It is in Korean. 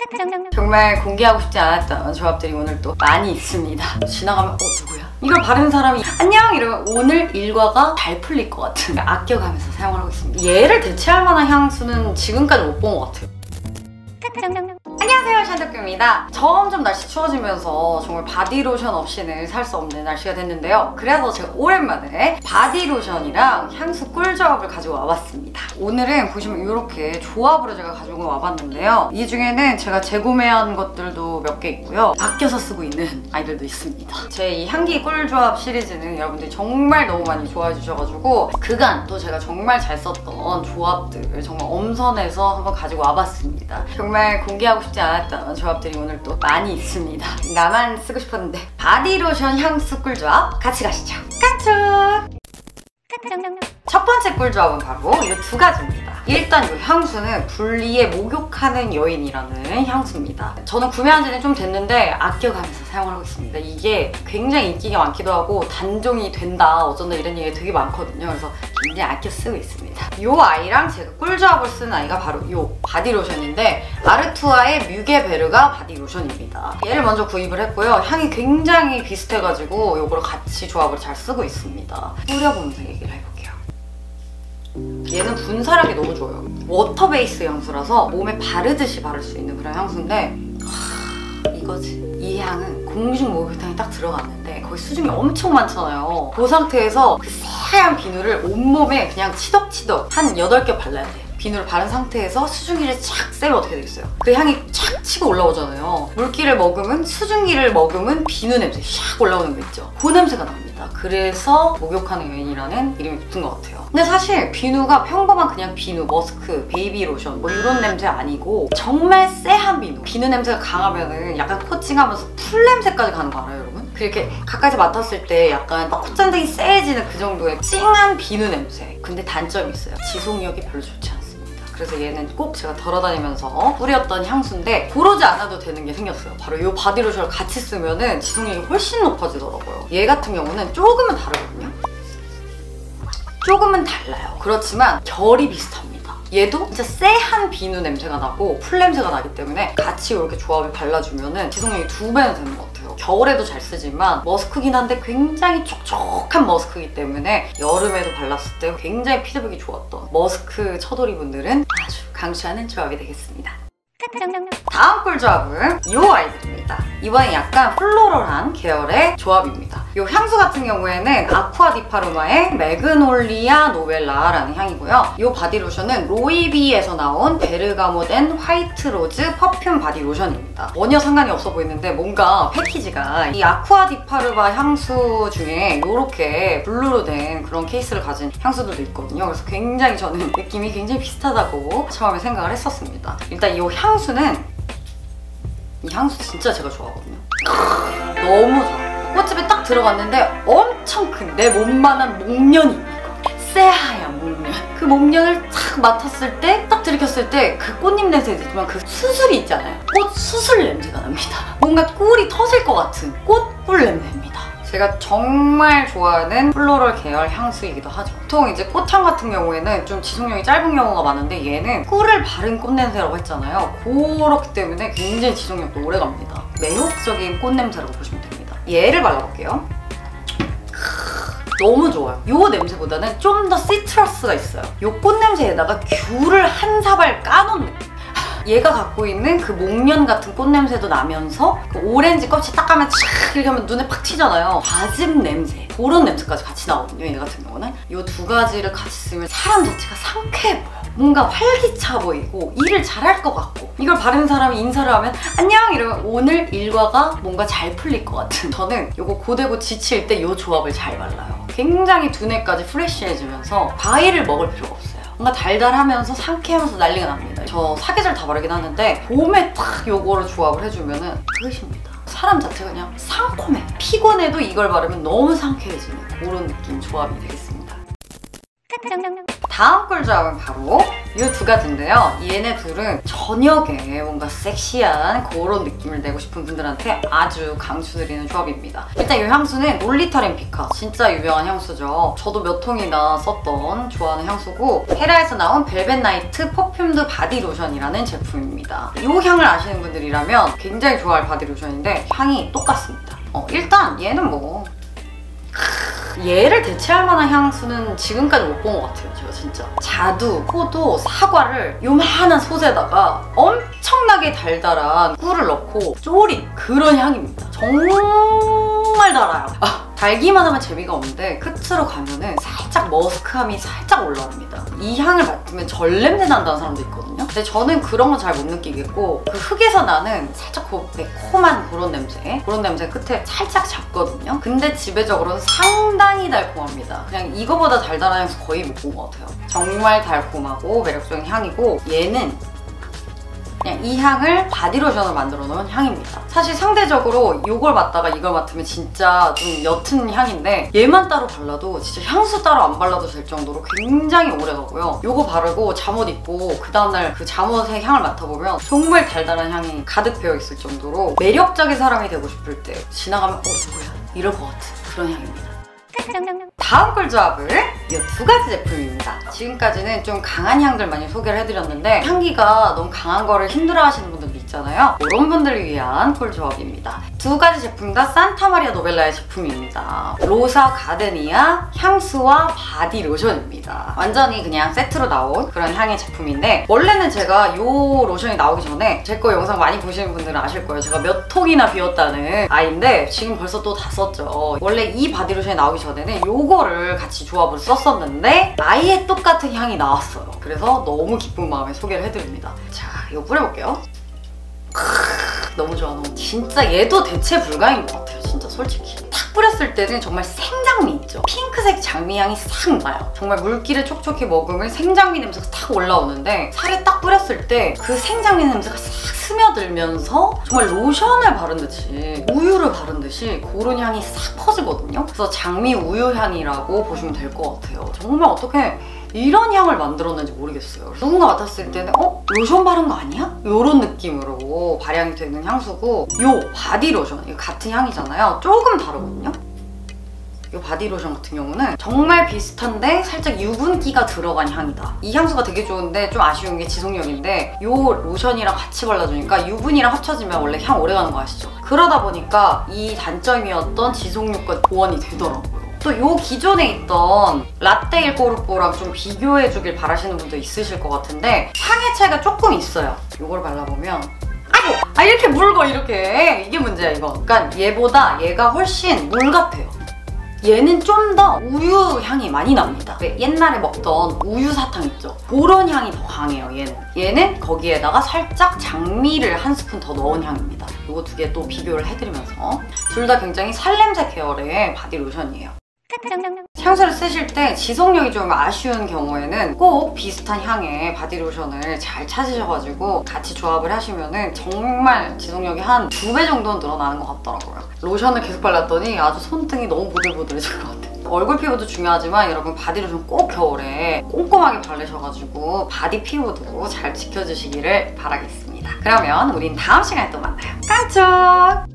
정말 공개하고 싶지 않았던 조합들이 오늘 또 많이 있습니다. 지나가면 누구야? 이걸 바르는 사람이 안녕! 이러면 오늘 일과가 잘 풀릴 것 같은 아껴가면서 사용을 하고 있습니다. 얘를 대체할 만한 향수는 지금까지 못 본 것 같아요. 안녕하세요, 샨덕규입니다. 점점 날씨 추워지면서 정말 바디로션 없이는 살 수 없는 날씨가 됐는데요. 그래서 제가 오랜만에 바디로션이랑 향수 꿀조합을 가지고 와봤습니다. 오늘은 보시면 이렇게 조합으로 제가 가지고 와봤는데요. 이 중에는 제가 재구매한 것들도 몇 개 있고요. 아껴서 쓰고 있는 아이들도 있습니다. 제 이 향기 꿀조합 시리즈는 여러분들이 정말 너무 많이 좋아해 주셔가지고 그간 또 제가 정말 잘 썼던 조합들을 정말 엄선해서 한번 가지고 와봤습니다. 정말 공개하고 싶지 않았던 조합들이 오늘 또 많이 있습니다. 나만 쓰고 싶었는데 바디로션 향수 꿀조합 같이 가시죠. 깐축! 첫 번째 꿀조합은 바로 이 두 가지입니다. 일단 이 향수는 불리에 목욕하는 여인이라는 향수입니다. 저는 구매한 지는 좀 됐는데 아껴가면서 사용을 하고 있습니다. 이게 굉장히 인기가 많기도 하고 단종이 된다 어쩐다 이런 얘기가 되게 많거든요. 그래서 굉장히 아껴 쓰고 있습니다. 이 아이랑 제가 꿀조합을 쓴 아이가 바로 이 바디로션인데 아르투아의 뮤게베르가 바디로션입니다. 얘를 먼저 구입을 했고요. 향이 굉장히 비슷해가지고 이거를 같이 조합을 잘 쓰고 있습니다. 뿌려보면서 얘기를 해볼게요. 얘는 분사력이 너무 좋아요. 워터 베이스 향수라서 몸에 바르듯이 바를 수 있는 그런 향수인데 이거지. 이 향은 공중 목욕탕에 딱 들어갔는데 거기 수증이 엄청 많잖아요. 그 상태에서 그 새하얀 비누를 온몸에 그냥 치덕치덕 한 8개 발라야 돼. 비누를 바른 상태에서 수증기를 착 쐬면 어떻게 되겠어요? 그 향이 착 치고 올라오잖아요. 물기를 머금은 수증기를 머금은 비누 냄새 샥 올라오는 거 있죠? 그 냄새가 납니다. 그래서 목욕하는 여인이라는 이름이 붙은 것 같아요. 근데 사실 비누가 평범한 그냥 비누, 머스크, 베이비 로션 뭐 이런 냄새 아니고 정말 쎄한 비누. 비누 냄새가 강하면은 약간 코칭하면서 풀 냄새까지 가는 거 알아요, 여러분? 그렇게 가까이서 맡았을 때 약간 콧잔등이 쎄해지는 그 정도의 찡한 비누 냄새. 근데 단점이 있어요. 지속력이 별로 좋지 않아요. 그래서 얘는 꼭 제가 돌아다니면서 뿌렸던 향수인데 고르지 않아도 되는 게 생겼어요. 바로 이 바디로션을 같이 쓰면은 지속력이 훨씬 높아지더라고요. 얘 같은 경우는 조금은 다르거든요. 조금은 달라요. 그렇지만 결이 비슷합니다. 얘도 진짜 쎄한 비누 냄새가 나고 풀 냄새가 나기 때문에 같이 이렇게 조합을 발라주면은 지속력이 2배는 되는 것 같아요. 겨울에도 잘 쓰지만 머스크긴 한데 굉장히 촉촉한 머스크이기 때문에 여름에도 발랐을 때 굉장히 피드백이 좋았던 머스크 처돌이 분들은 아주 강추하는 조합이 되겠습니다. 다음 꿀조합은 이 아이들입니다. 이번엔 약간 플로럴한 계열의 조합입니다. 이 향수 같은 경우에는 아쿠아디파르마의 매그놀리아 노벨라라는 향이고요. 이 바디로션은 로이비에서 나온 베르가모덴 화이트 로즈 퍼퓸 바디로션입니다. 전혀 상관이 없어 보이는데 뭔가 패키지가 이 아쿠아디파르마 향수 중에 이렇게 블루로 된 그런 케이스를 가진 향수들도 있거든요. 그래서 굉장히 저는 느낌이 굉장히 비슷하다고 처음에 생각을 했었습니다. 일단 이 향수는 이 향수 진짜 제가 좋아하거든요. 너무 좋아요. 꽃집에 딱 들어갔는데 엄청 큰 내 몸만한 목련이 있는 거. 새하얀 목련. 그 목련을 딱 맡았을 때, 딱 들이켰을 때 그 꽃잎 냄새도 있지만 그 수술이 있잖아요. 꽃 수술 냄새가 납니다. 뭔가 꿀이 터질 것 같은 꽃꿀 냄새입니다. 제가 정말 좋아하는 플로럴 계열 향수이기도 하죠. 보통 이제 꽃향 같은 경우에는 좀 지속력이 짧은 경우가 많은데 얘는 꿀을 바른 꽃냄새라고 했잖아요. 그렇기 때문에 굉장히 지속력도 오래 갑니다. 매혹적인 꽃냄새라고 보시면 됩니다. 얘를 발라볼게요. 너무 좋아요. 이 냄새보다는 좀 더 시트러스가 있어요. 이 꽃냄새에다가 귤을 한 사발 까놓은 느낌. 얘가 갖고 있는 그 목련 같은 꽃냄새도 나면서 그 오렌지 껍질 딱 까면 촥 이렇게 하면 눈에 팍 튀잖아요. 과즙 냄새 그런 냄새까지 같이 나거든요. 얘 같은 경우는 이 두 가지를 같이 쓰면 사람 자체가 상쾌해 보여. 뭔가 활기차 보이고 일을 잘할 것 같고 이걸 바르는 사람이 인사를 하면 안녕 이러면 오늘 일과가 뭔가 잘 풀릴 것 같은 저는 이거 고되고 지칠 때 이 조합을 잘 발라요. 굉장히 두뇌까지 프레쉬해지면서 과일을 먹을 필요가 없어요. 뭔가 달달하면서 상쾌하면서 난리가 납니다. 저 사계절 다 바르긴 하는데 봄에 딱 요거를 조합을 해주면은 끝입니다. 사람 자체가 그냥 상콤해. 피곤해도 이걸 바르면 너무 상쾌해지는 그런 느낌 조합이 되겠습니다. 다음 꿀조합은 바로 이 두 가지인데요. 얘네 둘은 저녁에 뭔가 섹시한 그런 느낌을 내고 싶은 분들한테 아주 강추드리는 조합입니다. 일단 이 향수는 올리타렌피카, 진짜 유명한 향수죠. 저도 몇 통이나 썼던 좋아하는 향수고, 헤라에서 나온 벨벳 나이트 퍼퓸드 바디 로션이라는 제품입니다. 이 향을 아시는 분들이라면 굉장히 좋아할 바디 로션인데 향이 똑같습니다. 일단 얘는 뭐 얘를 대체할 만한 향수는 지금까지 못 본 것 같아요. 제가 진짜 자두, 포도, 사과를 요만한 솥에다가 엄청나게 달달한 꿀을 넣고 졸인 그런 향입니다. 정말 달아요. 달기만 하면 재미가 없는데 끝으로 가면은 살짝 머스크함이 살짝 올라옵니다. 이 향을 맡으면 절 냄새 난다는 사람도 있거든요. 근데 저는 그런 건 잘 못 느끼겠고, 그 흙에서 나는 살짝 그 매콤한 그런 냄새 끝에 살짝 잡거든요. 근데 지배적으로는 상당히 달콤합니다. 그냥 이거보다 달달한 향수 거의 못 본 것 같아요. 정말 달콤하고 매력적인 향이고, 얘는 그냥 이 향을 바디로션으로 만들어 놓은 향입니다. 사실 상대적으로 이걸 맡다가 이걸 맡으면 진짜 좀 옅은 향인데, 얘만 따로 발라도 진짜 향수 따로 안 발라도 될 정도로 굉장히 오래 가고요. 이거 바르고 잠옷 입고 그 다음날 그 잠옷의 향을 맡아보면 정말 달달한 향이 가득 배어있을 정도로 매력적인 사람이 되고 싶을 때 지나가면 누구야? 이럴 것 같은 그런 향입니다. 다음 꿀조합은 이 두 가지 제품입니다. 지금까지는 좀 강한 향들 많이 소개를 해드렸는데, 향기가 너무 강한 거를 힘들어하시는 분들도 있잖아요. 이런 분들을 위한 꿀조합입니다. 두 가지 제품 다 산타마리아 노벨라의 제품입니다. 로사 가데니아 향수와 바디 로션입니다. 완전히 그냥 세트로 나온 그런 향의 제품인데, 원래는 제가 이 로션이 나오기 전에 제 거 영상 많이 보시는 분들은 아실 거예요. 제가 몇 통이나 비웠다는 아이인데 지금 벌써 또 다 썼죠. 원래 이 바디 로션이 나오기 전에는 요거를 같이 조합을 썼었는데 아예 똑같은 향이 나왔어요. 그래서 너무 기쁜 마음에 소개를 해드립니다. 자, 이거 뿌려볼게요. 너무 좋아. 진짜 얘도 대체 불가인 것 같아요. 진짜 솔직히 탁 뿌렸을 때는 정말 생장미 있죠? 핑크색 장미향이 싹 나요. 정말 물기를 촉촉히 머금을 생장미 냄새가 탁 올라오는데, 살에 딱 뿌렸을 때 그 생장미 냄새가 싹 스며들면서 정말 로션을 바른 듯이, 우유를 바른 듯이 그런 향이 싹 퍼지거든요. 그래서 장미 우유 향이라고 보시면 될 것 같아요. 정말 어떻게 이런 향을 만들었는지 모르겠어요. 누군가 맡았을 때는 로션 바른 거 아니야? 이런 느낌으로 발향이 되는 향수고, 요 바디 로션, 이거 같은 향이잖아요. 조금 다르거든요. 이 바디로션 같은 경우는 정말 비슷한데 살짝 유분기가 들어간 향이다. 이 향수가 되게 좋은데 좀 아쉬운 게 지속력인데, 이 로션이랑 같이 발라주니까 유분이랑 합쳐지면 원래 향 오래가는 거 아시죠? 그러다 보니까 이 단점이었던 지속력과 보완이 되더라고요. 또 이 기존에 있던 라떼 일 뽀르뽀랑 좀 비교해주길 바라시는 분도 있으실 것 같은데, 향의 차이가 조금 있어요. 이걸 발라보면 이렇게 묽어, 이렇게. 이게 문제야, 이거. 그러니까 얘보다 얘가 훨씬 물 같아요. 얘는 좀 더 우유 향이 많이 납니다. 옛날에 먹던 우유 사탕 있죠? 그런 향이 더 강해요, 얘는 거기에다가 살짝 장미를 한 스푼 더 넣은 향입니다. 이거 두 개 또 비교를 해드리면서, 둘 다 굉장히 살냄새 계열의 바디 로션이에요. 향수를 쓰실 때 지속력이 좀 아쉬운 경우에는 꼭 비슷한 향의 바디로션을 잘 찾으셔가지고 같이 조합을 하시면 정말 지속력이 한 2배 정도는 늘어나는 것 같더라고요. 로션을 계속 발랐더니 아주 손등이 너무 보들보들해질 것 같아요. 얼굴 피부도 중요하지만 여러분 바디로션 꼭 겨울에 꼼꼼하게 바르셔가지고 바디 피부도 잘 지켜주시기를 바라겠습니다. 그러면 우린 다음 시간에 또 만나요. 깜짝!